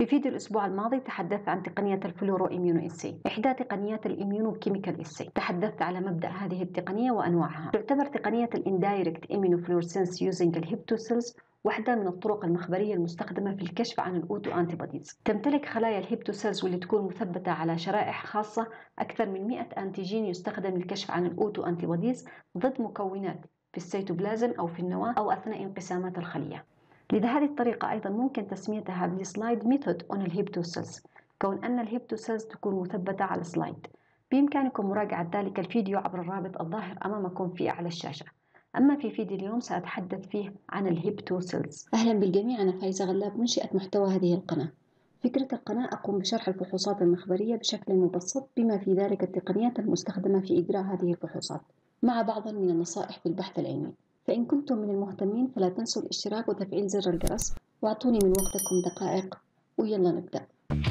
في فيديو الأسبوع الماضي تحدثت عن تقنية الفلورو إميونو إسي، إحدى تقنيات الإميونو كيميكال إسي. تحدثت على مبدأ هذه التقنية وأنواعها. تعتبر تقنية الإندايركت إميونو فلورسنس يوزنج الهيبتوسيلز واحدة من الطرق المخبرية المستخدمة في الكشف عن الأوتو أنتيبوديز. تمتلك خلايا الهيبتوسيلز واللي تكون مثبتة على شرائح خاصة أكثر من 100 أنتيجين يستخدم للكشف عن الأوتو أنتيبوديز ضد مكونات في السيتوبلازم أو في النواة أو أثناء انقسامات الخلية. لذا هذه الطريقة أيضا ممكن تسميتها بالسلايد ميثود أون الهيبتوسيلز، كون أن الهيبتوسيلز تكون مثبتة على سلايد. بإمكانكم مراجعة ذلك الفيديو عبر الرابط الظاهر أمامكم في أعلى الشاشة. أما في فيديو اليوم سأتحدث فيه عن الهيبتوسيلز. أهلا بالجميع، أنا فايزة غلاب منشئة محتوى هذه القناة. فكرة القناة أقوم بشرح الفحوصات المخبرية بشكل مبسط بما في ذلك التقنيات المستخدمة في إجراء هذه الفحوصات مع بعض من النصائح في البحث العلمي. فإن كنتم من المهتمين فلا تنسوا الاشتراك وتفعيل زر الجرس، واعطوني من وقتكم دقائق ويلا نبدأ.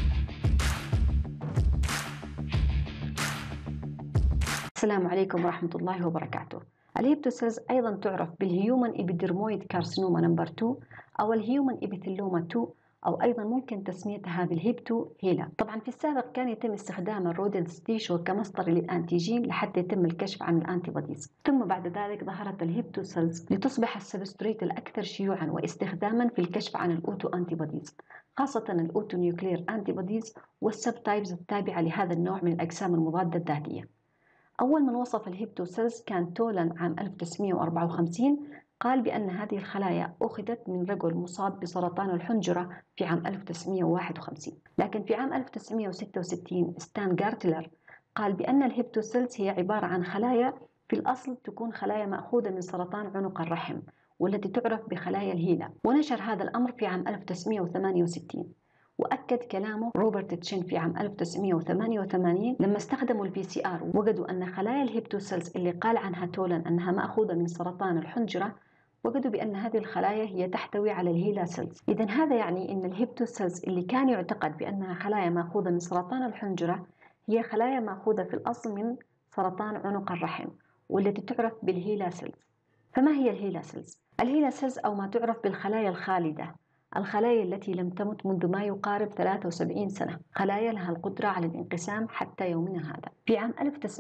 السلام عليكم ورحمة الله وبركاته. الهيبتوسيلز أيضا تعرف بالهيومن إبيدرمويد كارسينوما نمبر 2 أو الهيومن إبيثيلوما 2، أو أيضا ممكن تسميتها بالهيبتو هيلا. طبعا في السابق كان يتم استخدام الرودنت تيشو كمصدر للأنتيجين لحتى يتم الكشف عن الأنتيبوديز، ثم بعد ذلك ظهرت الهيبتوسيلز لتصبح السبستريت الأكثر شيوعا واستخداما في الكشف عن الأوتو أنتيبوديز، خاصة الأوتو نيوكلير أنتيبوديز والسب تايبز التابعة لهذا النوع من الأجسام المضادة الذاتية. أول من وصف الهيبتوسيلز كان تولان عام 1954، قال بأن هذه الخلايا أخذت من رجل مصاب بسرطان الحنجرة في عام 1951. لكن في عام 1966 ستان جارتلر قال بأن الهيبتوسيلز هي عبارة عن خلايا في الأصل تكون خلايا مأخوذة من سرطان عنق الرحم والتي تعرف بخلايا الهيلا، ونشر هذا الأمر في عام 1968. وأكد كلامه روبرت تشين في عام 1988 لما استخدموا الPCR وجدوا أن خلايا الهيبتوسيلز اللي قال عنها تولان أنها مأخوذة من سرطان الحنجرة، وجدوا بأن هذه الخلايا هي تحتوي على الهيلا سيلز. إذن هذا يعني أن الهيبتوسيلز اللي كان يعتقد بأنها خلايا مأخوذة من سرطان الحنجرة هي خلايا مأخوذة في الأصل من سرطان عنق الرحم والتي تعرف بالهيلا سيلز. فما هي الهيلا سيلز؟ الهيلا سيلز أو ما تعرف بالخلايا الخالدة، الخلايا التي لم تمت منذ ما يقارب 73 سنة، خلايا لها القدرة على الانقسام حتى يومنا هذا. في عام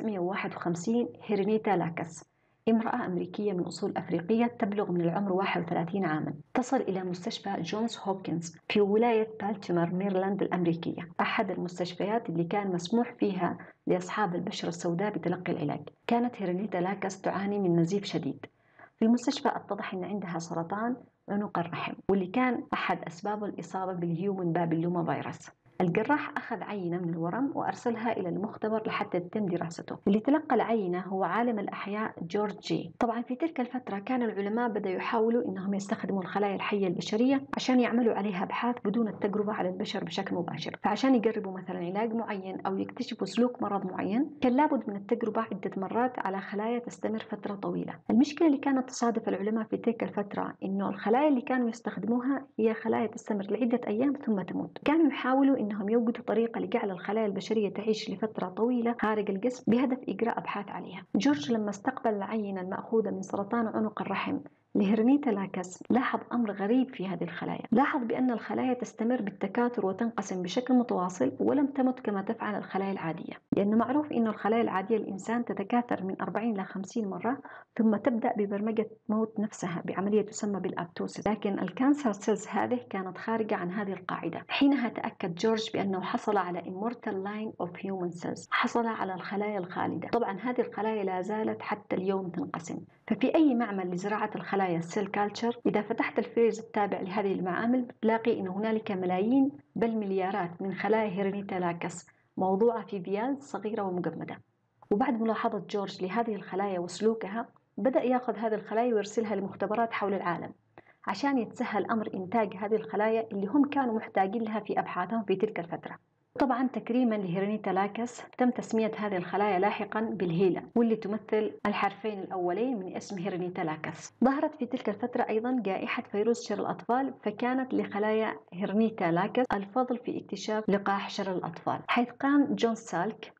1951 هيرينيتا لاكس، امرأة أمريكية من أصول أفريقية تبلغ من العمر 31 عاما، تصل إلى مستشفى جونز هوبكنز في ولاية بالتيمور ميرلاند الأمريكية، أحد المستشفيات اللي كان مسموح فيها لأصحاب البشرة السوداء بتلقي العلاج. كانت هيرينيتا لاكس تعاني من نزيف شديد. في المستشفى اتضح أن عندها سرطان عنق الرحم، واللي كان أحد أسبابه الإصابة بالهيومن بابيلوما فيروس. الجراح أخذ عينة من الورم وأرسلها إلى المختبر لحتى يتم دراسته. اللي تلقى العينة هو عالم الأحياء جورج جي. طبعا في تلك الفترة كان العلماء بدأوا يحاولوا إنهم يستخدموا الخلايا الحية البشرية عشان يعملوا عليها أبحاث بدون التجربة على البشر بشكل مباشر. فعشان يجربوا مثلا علاج معين أو يكتشفوا سلوك مرض معين كان لابد من التجربة عدة مرات على خلايا تستمر فترة طويلة. المشكلة اللي كانت تصادف العلماء في تلك الفترة إنه الخلايا اللي كانوا يستخدموها هي خلايا تستمر لعدة أيام ثم تموت. كانوا يحاولوا إنهم يوجدوا طريقة لجعل الخلايا البشرية تعيش لفترة طويلة خارج الجسم بهدف إجراء أبحاث عليها. جورج لما استقبل العينة المأخوذة من سرطان عنق الرحم لهيرينيتا لاكس لاحظ أمر غريب في هذه الخلايا. لاحظ بأن الخلايا تستمر بالتكاثر وتنقسم بشكل متواصل ولم تمت كما تفعل الخلايا العادية، لأنه معروف أن الخلايا العادية الإنسان تتكاثر من 40 إلى 50 مرة ثم تبدأ ببرمجة موت نفسها بعملية تسمى بالأبتوسيس. لكن الكانسر سيلز هذه كانت خارجة عن هذه القاعدة. حينها تأكد جورج بأنه حصل على immortal line of human cells، حصل على الخلايا الخالدة. طبعا هذه الخلايا لا زالت حتى اليوم تنقسم. ففي أي معمل لزراعة الخلايا السيل كالتشر إذا فتحت الفريز التابع لهذه المعامل بتلاقي أن هنالك ملايين بل مليارات من خلايا هيرينيتا لاكس موضوعة في فيال صغيرة ومجمدة. وبعد ملاحظة جورج لهذه الخلايا وسلوكها بدأ يأخذ هذه الخلايا ويرسلها لمختبرات حول العالم عشان يتسهل أمر إنتاج هذه الخلايا اللي هم كانوا محتاجين لها في أبحاثهم في تلك الفترة. طبعا تكريما لهيرينيتا لاكس تم تسمية هذه الخلايا لاحقا بالهيلا، واللي تمثل الحرفين الأولين من اسم هيرينيتا لاكس. ظهرت في تلك الفترة أيضا جائحة فيروس شر الأطفال، فكانت لخلايا هيرينيتا لاكس الفضل في اكتشاف لقاح شر الأطفال، حيث قام جون سالك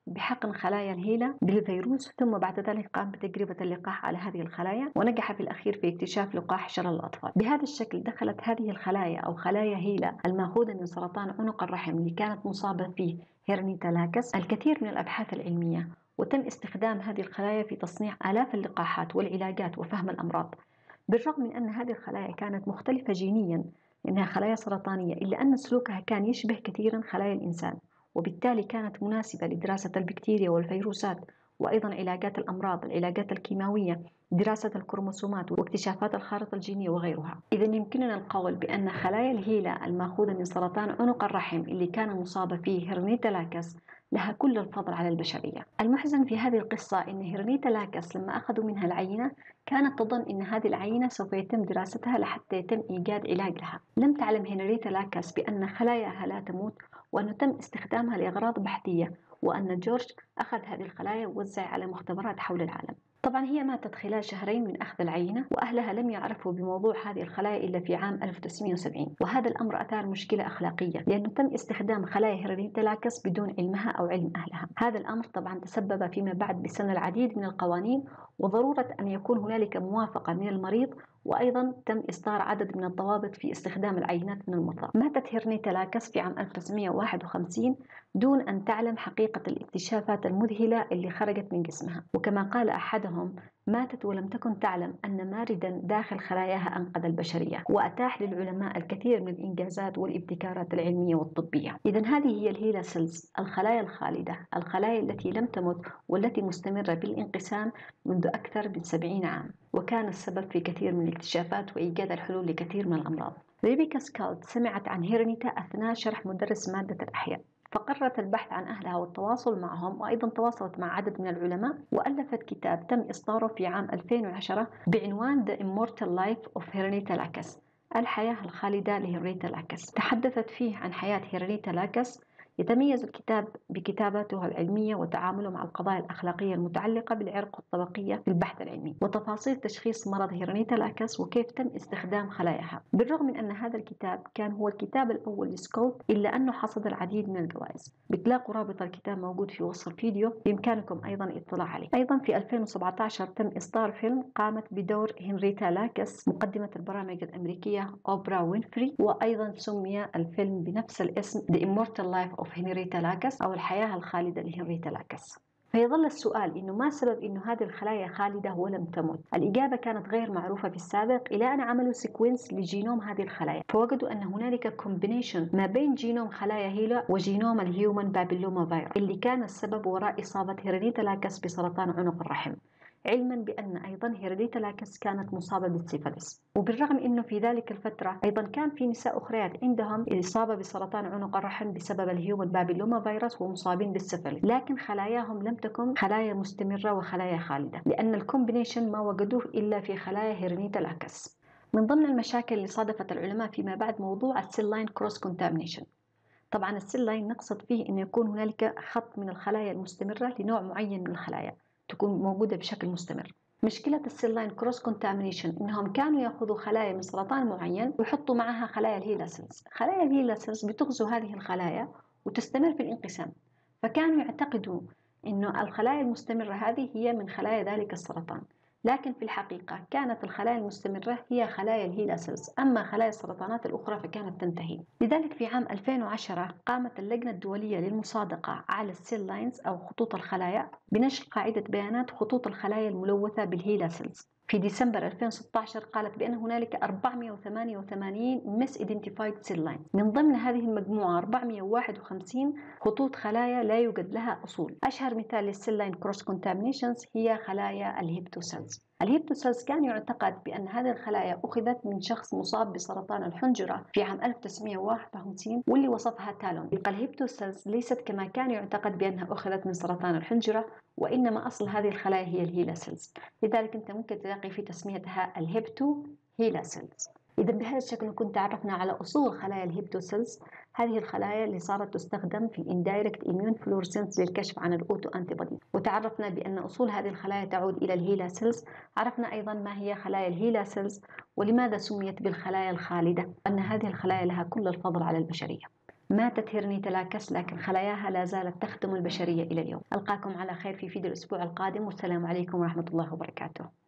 بحقن خلايا الهيلة بالفيروس، ثم بعد ذلك قام بتجربة اللقاح على هذه الخلايا ونجح في الأخير في اكتشاف لقاح شلل الأطفال. بهذا الشكل دخلت هذه الخلايا أو خلايا هيلة المأخوذة من سرطان عنق الرحم اللي كانت مصابة فيه هيرنيتا لاكس الكثير من الأبحاث العلمية، وتم استخدام هذه الخلايا في تصنيع آلاف اللقاحات والعلاجات وفهم الأمراض. بالرغم من أن هذه الخلايا كانت مختلفة جينيا إنها خلايا سرطانية، إلا أن سلوكها كان يشبه كثيرا خلايا الإنسان، وبالتالي كانت مناسبة لدراسة البكتيريا والفيروسات، وأيضا علاجات الأمراض، العلاجات الكيماوية، دراسة الكروموسومات واكتشافات الخارطة الجينية وغيرها. إذا يمكننا القول بأن خلايا الهيلة المأخوذة من سرطان عنق الرحم اللي كان مصابة فيه هيرنيتا لاكس لها كل الفضل على البشرية. المحزن في هذه القصة أن هيرنيتا لاكس لما أخذوا منها العينة كانت تظن أن هذه العينة سوف يتم دراستها لحتى يتم إيجاد علاج لها. لم تعلم هنريتا لاكس بأن خلاياها لا تموت، وأنه تم استخدامها لأغراض بحثية، وأن جورج أخذ هذه الخلايا ووزعها على مختبرات حول العالم. طبعا هي ماتت خلال شهرين من أخذ العينة، وأهلها لم يعرفوا بموضوع هذه الخلايا إلا في عام 1970، وهذا الأمر أثار مشكلة أخلاقية لأنه تم استخدام خلايا هيرنيتا لاكس بدون علمها أو علم أهلها. هذا الأمر طبعا تسبب فيما بعد بسن العديد من القوانين وضرورة أن يكون هنالك موافقة من المريض، وأيضا تم إصدار عدد من الضوابط في استخدام العينات من المرضى. ماتت هيرنيتا لاكس في عام 1951 دون أن تعلم حقيقة الاكتشافات المذهلة اللي خرجت من جسمها، وكما قال أحدهم: ماتت ولم تكن تعلم أن ماردا داخل خلاياها أنقذ البشرية وأتاح للعلماء الكثير من الإنجازات والابتكارات العلمية والطبية. إذن هذه هي الهيلا سيلز، الخلايا الخالدة، الخلايا التي لم تمت والتي مستمرة بالانقسام منذ أكثر من 70 عام، وكان السبب في كثير من الاكتشافات وإيجاد الحلول لكثير من الأمراض. ريبيكا سكالد سمعت عن هيرنيتا أثناء شرح مدرس مادة الأحياء، فقررت البحث عن أهلها والتواصل معهم، وأيضا تواصلت مع عدد من العلماء وألفت كتاب تم إصداره في عام 2010 بعنوان The Immortal Life of Hernita Lackas، الحياة الخالدة لهيرنيتا لاكس. تحدثت فيه عن حياة هيرنيتا لاكس. يتميز الكتاب بكتاباته العلمية وتعامله مع القضايا الأخلاقية المتعلقة بالعرق والطبقية في البحث العلمي، وتفاصيل تشخيص مرض هيرنيتا لاكس وكيف تم استخدام خلاياها. بالرغم من أن هذا الكتاب كان هو الكتاب الأول لسكولد، إلا أنه حصد العديد من الجوائز. بتلاقوا رابط الكتاب موجود في وصف الفيديو، بإمكانكم أيضا الاطلاع عليه. أيضا في 2017 تم إصدار فيلم قامت بدور هنريتا لاكس مقدمة البرامج الأمريكية أوبرا وينفري، وأيضا سمي الفيلم بنفس الاسم The Immortal Life of هنريتا لاكس أو الحياة الخالدة لهنريتا لاكس. فيظل السؤال إنه ما سبب إنه هذه الخلايا خالدة ولم تمت؟ الإجابة كانت غير معروفة في السابق، إلى أن عملوا سيكونس لجينوم هذه الخلايا، فوجدوا أن هنالك كومبينيشن ما بين جينوم خلايا هيلا وجينوم الهيومن بابيلوما فيروس اللي كان السبب وراء إصابة هيرنيتا لاكس بسرطان عنق الرحم، علما بأن أيضا هيرنيتا لاكس كانت مصابة بالسيفلس. وبالرغم أنه في ذلك الفترة أيضا كان في نساء أخريات عندهم إصابة بسرطان عنق الرحم بسبب الهيومن بابيلوما فيروس ومصابين بالسيفلس، لكن خلاياهم لم تكن خلايا مستمرة وخلايا خالدة، لأن الكومبينيشن ما وجدوه إلا في خلايا هيرنيتا لاكس. من ضمن المشاكل اللي صادفت العلماء فيما بعد موضوع السيل لاين كروس كونتامينيشن. طبعا السيل لاين نقصد فيه أن يكون هنالك خط من الخلايا المستمرة لنوع معين من الخلايا تكون موجودة بشكل مستمر. مشكلة السيل لاين كروس كونتامينيشن إنهم كانوا يأخذوا خلايا من سرطان معين ويحطوا معها خلايا الهيلا سيلز. خلايا الهيلا سيلز بتغزو هذه الخلايا وتستمر في الانقسام، فكانوا يعتقدوا إنه الخلايا المستمرة هذه هي من خلايا ذلك السرطان، لكن في الحقيقة كانت الخلايا المستمرة هي خلايا الهيلا سيلز، أما خلايا السرطانات الأخرى فكانت تنتهي. لذلك في عام 2010 قامت اللجنة الدولية للمصادقة على السيل لاينز أو خطوط الخلايا بنشر قاعدة بيانات خطوط الخلايا الملوثة بالهيلا سيلز. في ديسمبر 2016 قالت بأن هنالك 488 مس ايدنتيفايد سيل لاين، من ضمن هذه المجموعة 451 خطوط خلايا لا يوجد لها أصول. أشهر مثال للسيل لاين كروس كونتامينيشنز هي خلايا الهيبتوسيلز. الهيبتوسيلز كان يعتقد بأن هذه الخلايا أخذت من شخص مصاب بسرطان الحنجرة في عام 1951 واللي وصفها تالون. الهيبتوسيلز ليست كما كان يعتقد بأنها أخذت من سرطان الحنجرة، وإنما أصل هذه الخلايا هي الهيلا سيلز، لذلك أنت ممكن تلاقي في تسميتها الهيبتو هيلا سيلز. إذا بهذا الشكل نكون تعرفنا على أصول خلايا الهيبتوسيلز، هذه الخلايا اللي صارت تستخدم في الاندايركت إيميون فلورسنس للكشف عن الأوتو أنتيبودي، وتعرفنا بأن أصول هذه الخلايا تعود إلى الهيلا سيلز. عرفنا أيضا ما هي خلايا الهيلا سيلز ولماذا سميت بالخلايا الخالدة، أن هذه الخلايا لها كل الفضل على البشرية. ماتت هيرنيتلاكس لكن خلاياها لا زالت تخدم البشرية إلى اليوم. ألقاكم على خير في فيديو الأسبوع القادم، والسلام عليكم ورحمة الله وبركاته.